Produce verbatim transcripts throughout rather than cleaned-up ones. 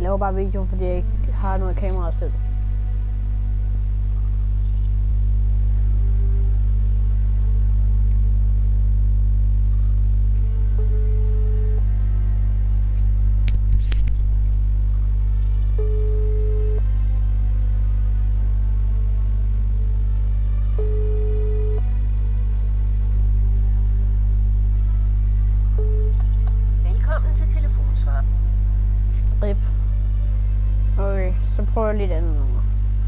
laver bare videoen, fordi jeg ikke har noget kamera selv. Rip. Okay, så prøver jeg lidt andet nummer.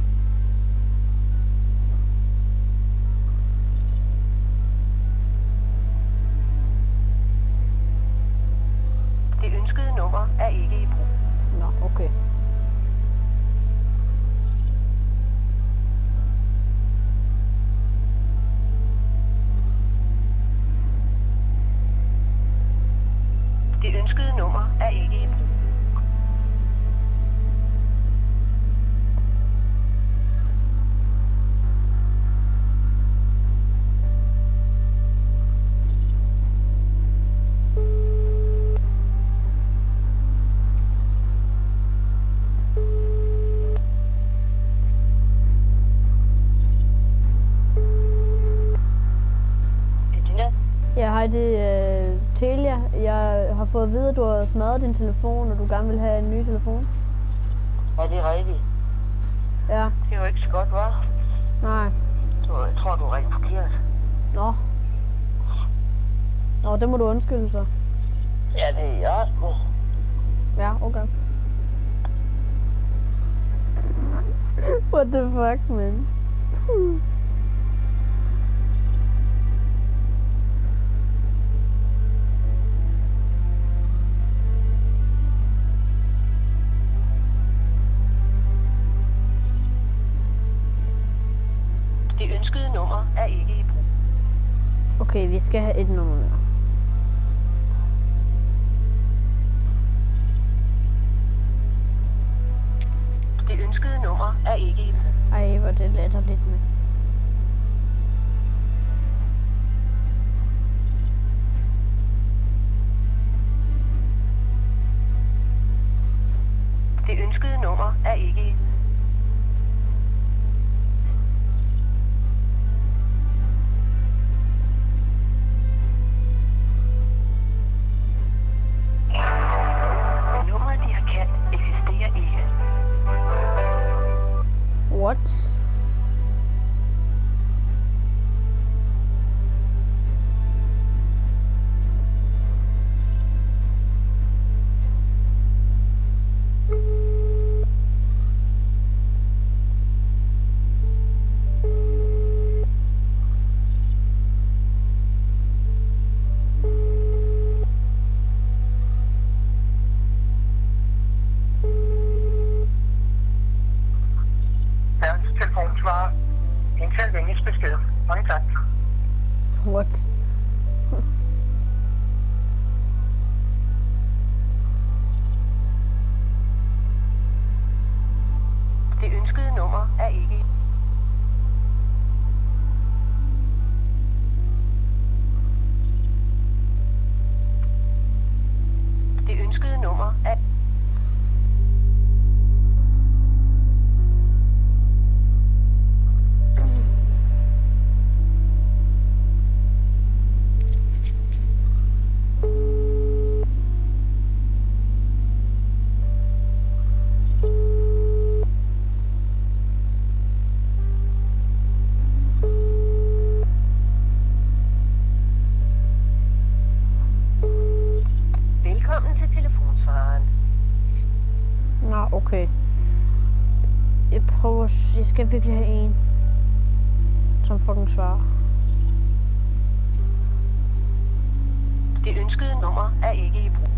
Det ønskede nummer er ikke i brug. Nå, okay. Det ønskede nummer er ikke i brug. Ja, hej, det er uh, Telia. Jeg har fået at vide, at du har smadret din telefon, og du gerne vil have en ny telefon. Er det rigtigt? Ja. Det er jo ikke så godt, hva'? Nej. Jeg tror, du er rigtig forkert. Nå. Nå, det må du undskylde så. Ja, det er jeg sgu. Ja, okay. What the fuck, man? Det ønskede nummer er ikke i brug. Okay, vi skal have et nummer mere. Det ønskede nummer er ikke i brug. Ej, hvor det latterligt med. Det ønskede nummer er ikke i brug. Nummeret, de har kaldt, eksisterer ikke. What? Telefonsvarer. Indtal venligst besked. Mange tak. What? Det ønskede nummer er ikke i. Det ønskede nummer er velkommen til telefonsvareren. Nå, okay. Jeg prøver... Jeg skal virkelig have en, som fucking svarer. Det ønskede nummer er ikke i brug.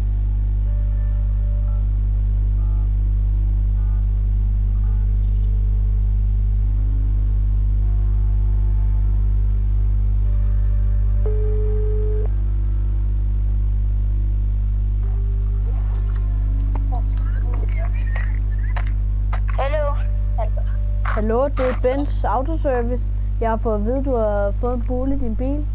Hallo? Hallo, det er Bens Autoservice. Jeg har fået at vide, at du har fået en bule i din bil.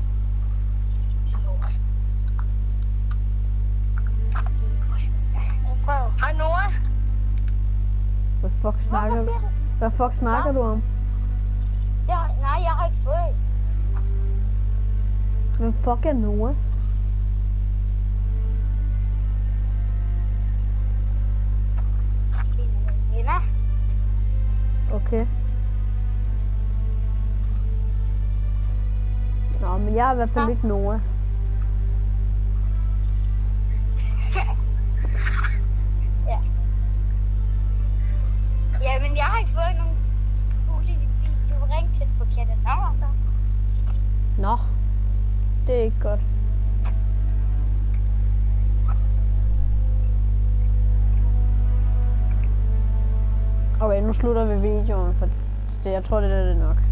Hej Nora. fuck snakker Hvorfor du? siger du? Hvad fuck snakker du om? Ja, nej, jeg har ikke fået. Hvem fuck er Noah? Mine venner. Okay. Nå, men jeg er i hvert fald ikke Noah. Ja. Jamen, jeg har ikke fået nogen mulige video. Du ringte til et forkerte nummer, så. Nå. Det er ikke godt. Okay, nu slutter vi videoen, for det, jeg tror det er det nok.